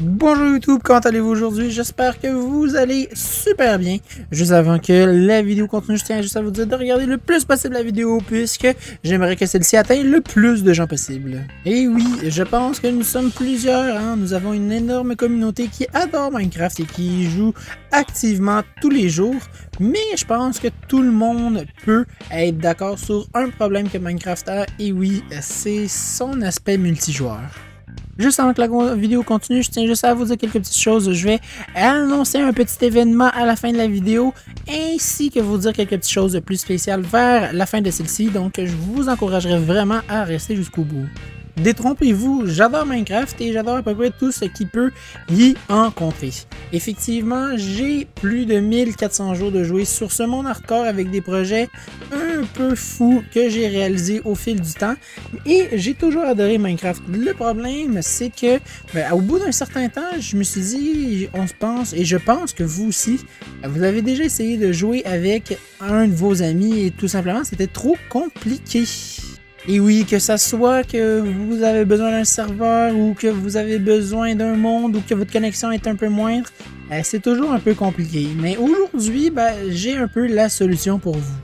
Bonjour YouTube, comment allez-vous aujourd'hui? J'espère que vous allez super bien. Juste avant que la vidéo continue, je tiens juste à vous dire de regarder le plus possible la vidéo puisque j'aimerais que celle-ci atteigne le plus de gens possible. Et oui, je pense que nous sommes plusieurs, hein? Nous avons une énorme communauté qui adore Minecraft et qui joue activement tous les jours. Mais je pense que tout le monde peut être d'accord sur un problème que Minecraft a, et oui, c'est son aspect multijoueur. Juste avant que la vidéo continue, je tiens juste à vous dire quelques petites choses. Je vais annoncer un petit événement à la fin de la vidéo, ainsi que vous dire quelques petites choses plus spéciales vers la fin de celle-ci. Donc, je vous encouragerai vraiment à rester jusqu'au bout. Détrompez-vous, j'adore Minecraft et j'adore à peu près tout ce qui peut y encontrer. Effectivement, j'ai plus de 1400 jours de jouer sur ce monde hardcore avec des projets un peu fous que j'ai réalisés au fil du temps et j'ai toujours adoré Minecraft. Le problème, c'est que au bout d'un certain temps, je me suis dit, je pense que vous aussi, vous avez déjà essayé de jouer avec un de vos amis et tout simplement, c'était trop compliqué. Et oui, que ça soit que vous avez besoin d'un serveur ou que vous avez besoin d'un monde ou que votre connexion est un peu moindre, c'est toujours un peu compliqué. Mais aujourd'hui, j'ai un peu la solution pour vous.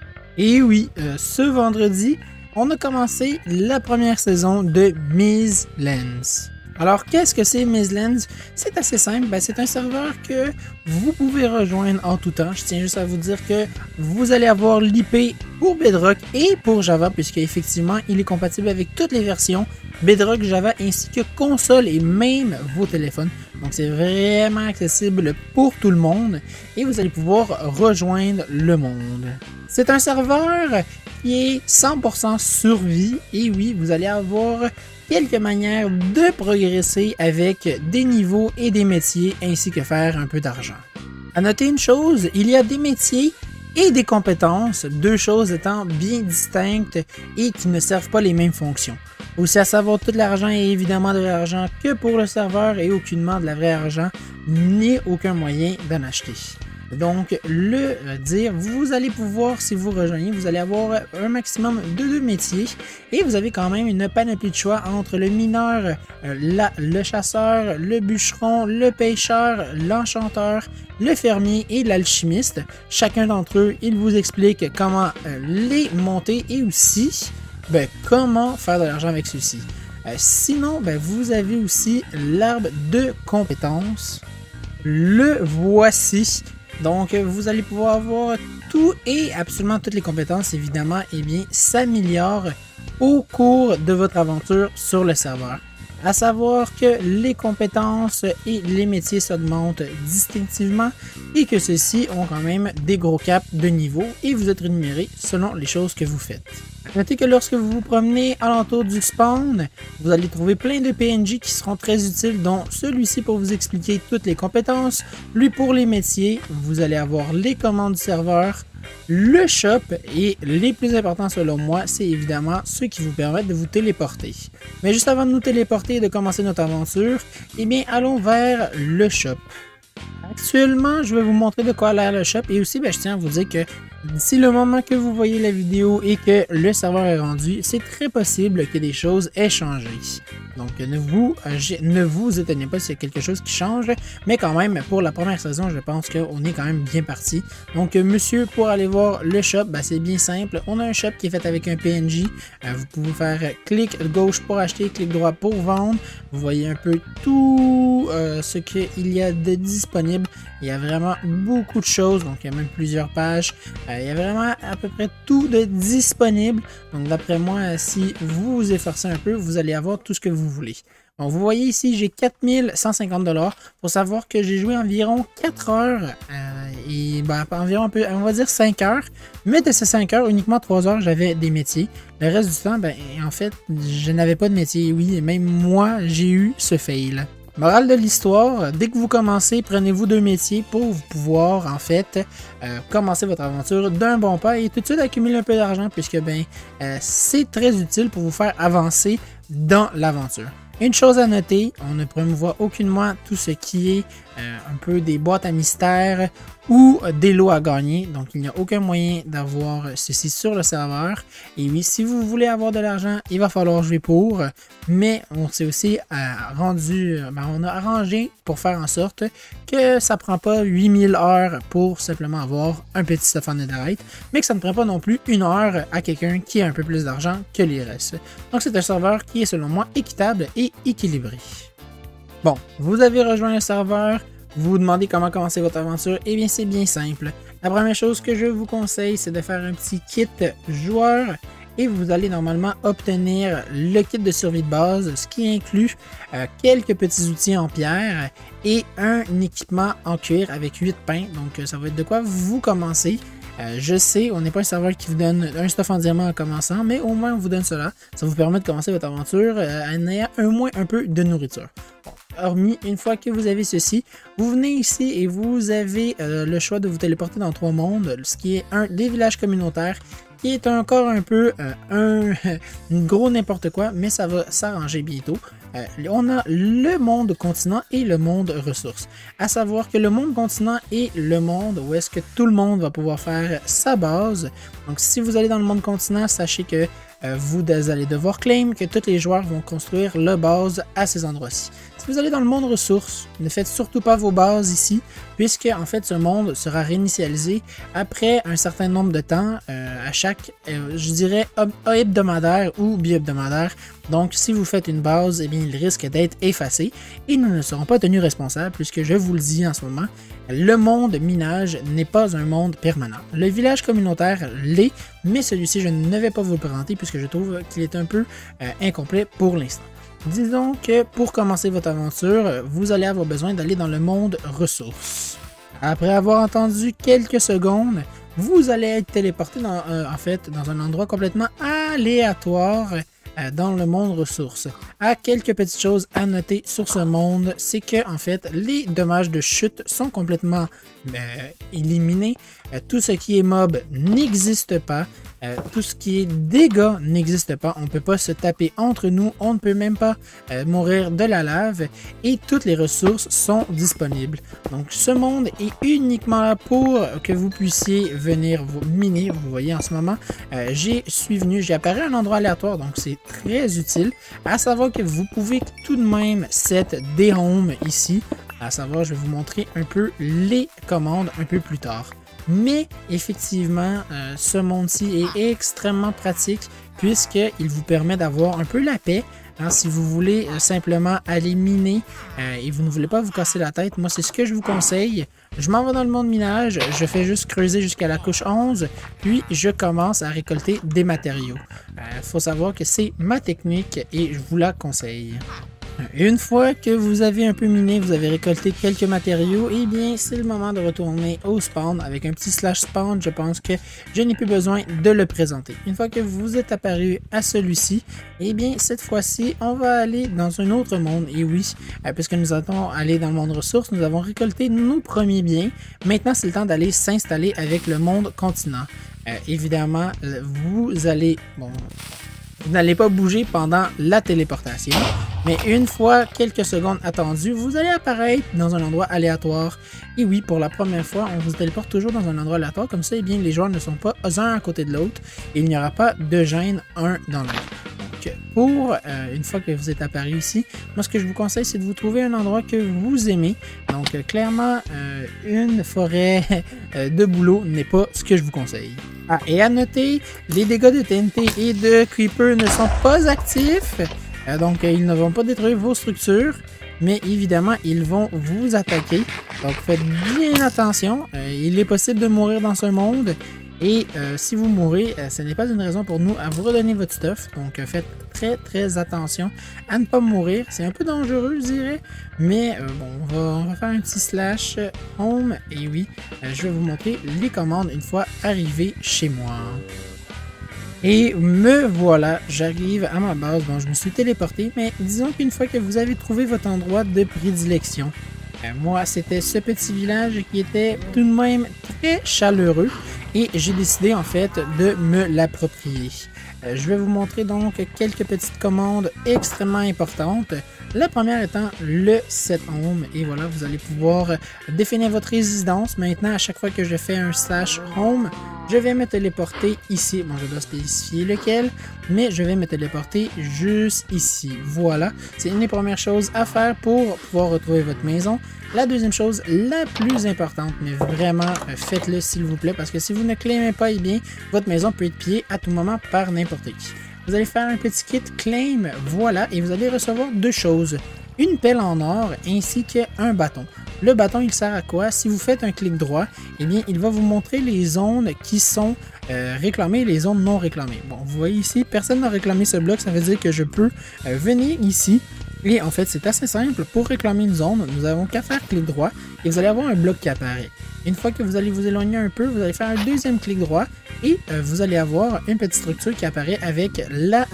Et oui, ce vendredi, on a commencé la première saison de Mizlands. Alors, qu'est-ce que c'est Mizlands? C'est assez simple, c'est un serveur que vous pouvez rejoindre en tout temps. Je tiens juste à vous dire que vous allez avoir l'IP pour Bedrock et pour Java, puisque effectivement, il est compatible avec toutes les versions Bedrock, Java, ainsi que console et même vos téléphones. Donc, c'est vraiment accessible pour tout le monde et vous allez pouvoir rejoindre le monde. C'est un serveur qui est 100% survie et oui, vous allez avoir quelques manières de progresser avec des niveaux et des métiers ainsi que faire un peu d'argent. À noter une chose, il y a des métiers et des compétences, deux choses étant bien distinctes et qui ne servent pas les mêmes fonctions. Aussi à savoir, tout l'argent est évidemment de l'argent que pour le serveur et aucunement de la vraie argent, ni aucun moyen d'en acheter. Donc, vous allez pouvoir, si vous rejoignez, vous allez avoir un maximum de 2 métiers et vous avez quand même une panoplie de choix entre le mineur, le chasseur, le bûcheron, le pêcheur, l'enchanteur, le fermier et l'alchimiste. Chacun d'entre eux, il vous explique comment les monter et aussi comment faire de l'argent avec ceux-ci. Sinon, vous avez aussi l'arbre de compétences. Le voici. Donc, vous allez pouvoir avoir tout et absolument toutes les compétences, évidemment, s'améliorent au cours de votre aventure sur le serveur. À savoir que les compétences et les métiers s'augmentent distinctivement et que ceux-ci ont quand même des gros caps de niveau et vous êtes rémunéré selon les choses que vous faites. Notez que lorsque vous vous promenez alentour du spawn, vous allez trouver plein de PNJ qui seront très utiles, dont celui-ci pour vous expliquer toutes les compétences, lui pour les métiers, vous allez avoir les commandes du serveur, le shop et les plus importants selon moi, c'est évidemment ceux qui vous permettent de vous téléporter. Mais juste avant de nous téléporter et de commencer notre aventure, allons vers le shop. Actuellement, je vais vous montrer de quoi a l'air le shop et aussi, je tiens à vous dire que d'ici le moment que vous voyez la vidéo et que le serveur est rendu, c'est très possible que des choses aient changé. Donc, ne vous étonnez pas s'il y a quelque chose qui change, mais quand même, pour la première saison, je pense qu'on est quand même bien parti. Donc, monsieur, pour aller voir le shop, c'est bien simple. On a un shop qui est fait avec un PNJ. Vous pouvez faire clic gauche pour acheter, clic droit pour vendre. Vous voyez un peu tout ce qu'il y a de disponible. Il y a vraiment beaucoup de choses, donc il y a même plusieurs pages. Il y a vraiment à peu près tout de disponible. Donc d'après moi, si vous vous efforcez un peu, vous allez avoir tout ce que vous voulez. Donc vous voyez ici, j'ai 4150 $. Pour savoir que j'ai joué environ 4 heures environ on va dire 5 heures. Mais de ces 5 heures, uniquement 3 heures, j'avais des métiers. Le reste du temps, en fait, je n'avais pas de métier. Oui, et même moi, j'ai eu ce fail. Morale de l'histoire, dès que vous commencez, prenez-vous 2 métiers pour pouvoir en fait commencer votre aventure d'un bon pas et tout de suite accumuler un peu d'argent puisque c'est très utile pour vous faire avancer dans l'aventure. Une chose à noter, on ne promouvoit aucunement tout ce qui est un peu des boîtes à mystères ou des lots à gagner. Donc, il n'y a aucun moyen d'avoir ceci sur le serveur. Et oui, si vous voulez avoir de l'argent, il va falloir jouer pour. Mais on s'est aussi on a arrangé pour faire en sorte que ça ne prend pas 8000 heures pour simplement avoir un petit stuff en netherite, mais que ça ne prend pas non plus 1 heure à quelqu'un qui a un peu plus d'argent que les restes. Donc, c'est un serveur qui est selon moi équitable et équilibré. Bon, vous avez rejoint le serveur, vous vous demandez comment commencer votre aventure, et bien c'est bien simple. La première chose que je vous conseille, c'est de faire un petit kit joueur et vous allez normalement obtenir le kit de survie de base, ce qui inclut quelques petits outils en pierre et un équipement en cuir avec 8 pains. Donc ça va être de quoi vous commencer. Je sais, on n'est pas un serveur qui vous donne un stuff en diamant en commençant, mais au moins on vous donne cela. Ça vous permet de commencer votre aventure en ayant au moins un peu de nourriture. Bon, hormis, une fois que vous avez ceci, vous venez ici et vous avez le choix de vous téléporter dans 3 mondes, ce qui est un des villages communautaires, qui est encore un peu un gros n'importe quoi, mais ça va s'arranger bientôt. On a le monde continent et le monde ressources. À savoir que le monde continent est le monde où est-ce que tout le monde va pouvoir faire sa base. Donc si vous allez dans le monde continent, sachez que vous allez devoir claim que tous les joueurs vont construire leur base à ces endroits-ci. Si vous allez dans le monde ressources, ne faites surtout pas vos bases ici, puisque en fait ce monde sera réinitialisé après un certain nombre de temps, à chaque, je dirais, hebdomadaire ou bi-hebdomadaire. Donc si vous faites une base, eh bien, il risque d'être effacé et nous ne serons pas tenus responsables, puisque je vous le dis en ce moment, le monde minage n'est pas un monde permanent. Le village communautaire l'est, mais celui-ci je ne vais pas vous le présenter puisque je trouve qu'il est un peu incomplet pour l'instant. Disons que pour commencer votre aventure, vous allez avoir besoin d'aller dans le monde ressources. Après avoir entendu quelques secondes, vous allez être téléporté dans un endroit complètement aléatoire dans le monde ressources. Quelques petites choses à noter sur ce monde, c'est que en fait les dommages de chute sont complètement éliminés. Tout ce qui est mob n'existe pas. Tout ce qui est dégâts n'existe pas. On ne peut pas se taper entre nous. On ne peut même pas mourir de la lave. Et toutes les ressources sont disponibles. Donc ce monde est uniquement là pour que vous puissiez venir vous miner. Vous voyez en ce moment, j'ai apparu à un endroit aléatoire. Donc c'est très utile. À savoir que vous pouvez tout de même set des homes ici. À savoir, je vais vous montrer un peu les commandes un peu plus tard. Mais effectivement, ce monde-ci est extrêmement pratique puisqu'il vous permet d'avoir un peu la paix. Si vous voulez simplement aller miner et vous ne voulez pas vous casser la tête, moi c'est ce que je vous conseille. Je m'en vais dans le monde minage, je fais juste creuser jusqu'à la couche 11, puis je commence à récolter des matériaux. Faut savoir que c'est ma technique et je vous la conseille. Une fois que vous avez un peu miné, vous avez récolté quelques matériaux, et bien c'est le moment de retourner au spawn avec un petit slash spawn. Je pense que je n'ai plus besoin de le présenter. Une fois que vous êtes apparu à celui-ci, et bien cette fois-ci on va aller dans un autre monde. Et oui, puisque nous allons aller dans le monde ressources, nous avons récolté nos premiers biens. Maintenant c'est le temps d'aller s'installer avec le monde continent. Évidemment, vous n'allez pas bouger pendant la téléportation, mais une fois quelques secondes attendues, vous allez apparaître dans un endroit aléatoire. Et oui, pour la première fois, on vous téléporte toujours dans un endroit aléatoire, comme ça, eh bien, les joueurs ne sont pas un à côté de l'autre, et il n'y aura pas de gêne un dans l'autre. Pour une fois que vous êtes apparu ici, moi ce que je vous conseille c'est de vous trouver un endroit que vous aimez. Donc clairement une forêt de bouleau n'est pas ce que je vous conseille. Et à noter, les dégâts de TNT et de Creeper ne sont pas actifs, donc ils ne vont pas détruire vos structures, mais évidemment ils vont vous attaquer. Donc faites bien attention, il est possible de mourir dans ce monde. Et si vous mourrez, ce n'est pas une raison pour nous à vous redonner votre stuff. Donc faites très attention à ne pas mourir. C'est un peu dangereux, je dirais. Mais bon, on va faire un petit slash home. Et oui, je vais vous montrer les commandes une fois arrivé chez moi. Et me voilà, j'arrive à ma base. Bon, je me suis téléporté. Mais disons qu'une fois que vous avez trouvé votre endroit de prédilection, moi, c'était ce petit village qui était tout de même très chaleureux. Et j'ai décidé en fait de me l'approprier. Je vais vous montrer donc quelques petites commandes extrêmement importantes. La première étant le set home. Et voilà, vous allez pouvoir définir votre résidence. Maintenant, à chaque fois que je fais un /home, je vais me téléporter ici. Bon, je dois spécifier lequel, mais je vais me téléporter juste ici. Voilà, c'est une des premières choses à faire pour pouvoir retrouver votre maison. La deuxième chose, la plus importante, mais vraiment faites-le s'il vous plaît, parce que si vous ne claimez pas, eh bien, votre maison peut être pillée à tout moment par n'importe qui. Vous allez faire un petit kit claim, voilà, et vous allez recevoir deux choses. Une pelle en or ainsi qu'un bâton. Le bâton, il sert à quoi? Si vous faites un clic droit, eh bien, il va vous montrer les zones qui sont réclamées et les zones non réclamées. Bon, vous voyez ici, personne n'a réclamé ce bloc, ça veut dire que je peux venir ici. Et en fait, c'est assez simple. Pour réclamer une zone, nous n'avons qu'à faire clic droit et vous allez avoir un bloc qui apparaît. Une fois que vous allez vous éloigner un peu, vous allez faire un deuxième clic droit et vous allez avoir une petite structure qui apparaît avec la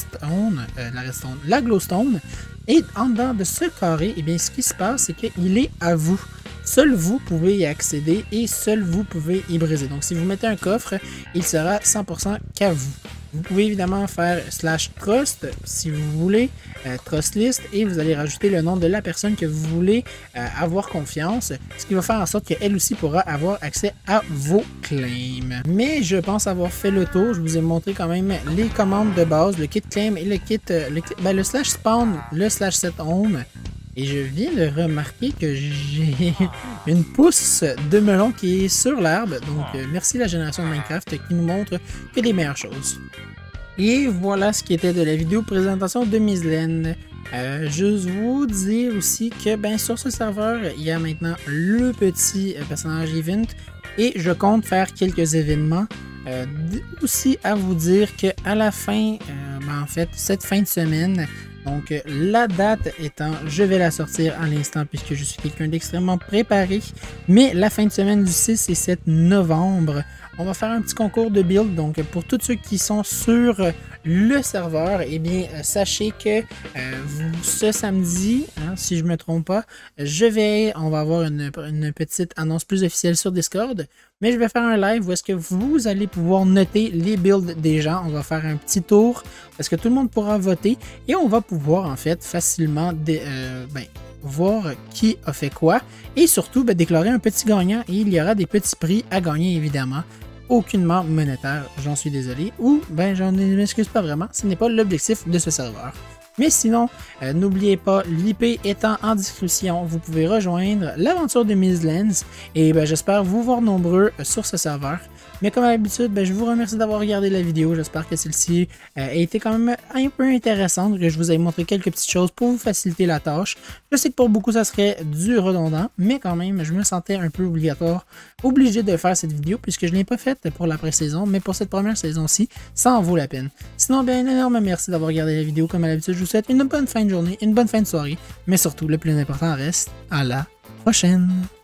la glowstone. Et en dedans de ce carré, eh bien, ce qui se passe, c'est qu'il est à vous. Seul vous pouvez y accéder et seul vous pouvez y briser. Donc, si vous mettez un coffre, il sera 100% qu'à vous. Vous pouvez évidemment faire /trust si vous voulez, trust list, et vous allez rajouter le nom de la personne que vous voulez avoir confiance, ce qui va faire en sorte qu'elle aussi pourra avoir accès à vos claims. Mais je pense avoir fait le tour. Je vous ai montré quand même les commandes de base, le kit claim et le le /spawn, le /set-home. Et je viens de remarquer que j'ai une pousse de melon qui est sur l'arbre. Donc, merci la génération de Minecraft qui nous montre que des meilleures choses. Et voilà ce qui était de la vidéo présentation de Mizlen. Juste vous dire aussi que sur ce serveur, il y a maintenant le petit personnage event. Et je compte faire quelques événements. Aussi à vous dire qu'à la fin, en fait, cette fin de semaine, donc la date étant, je vais la sortir à l'instant puisque je suis quelqu'un d'extrêmement préparé, mais la fin de semaine du 6 et 7 novembre, on va faire un petit concours de build. Donc pour tous ceux qui sont sur le serveur, eh bien sachez que ce samedi, si je ne me trompe pas, on va avoir une petite annonce plus officielle sur Discord, mais je vais faire un live où est-ce que vous allez pouvoir noter les builds des gens. On va faire un petit tour parce que tout le monde pourra voter et on va pouvoir en fait facilement voir qui a fait quoi et surtout déclarer un petit gagnant, et il y aura des petits prix à gagner évidemment. Aucunement monétaire, j'en suis désolé, ou j'en m'excuse pas vraiment, ce n'est pas l'objectif de ce serveur. Mais sinon, n'oubliez pas, l'IP étant en description, vous pouvez rejoindre l'aventure de Mizlen et j'espère vous voir nombreux sur ce serveur. Mais comme à l'habitude, je vous remercie d'avoir regardé la vidéo. J'espère que celle-ci a été quand même un peu intéressante, que je vous ai montré quelques petites choses pour vous faciliter la tâche. Je sais que pour beaucoup, ça serait du redondant, mais quand même, je me sentais un peu obligé de faire cette vidéo puisque je ne l'ai pas faite pour la pré-saison, mais pour cette première saison-ci, ça en vaut la peine. Sinon, un énorme merci d'avoir regardé la vidéo. Comme à l'habitude, je vous souhaite une bonne fin de journée, une bonne fin de soirée, mais surtout, le plus important reste, à la prochaine!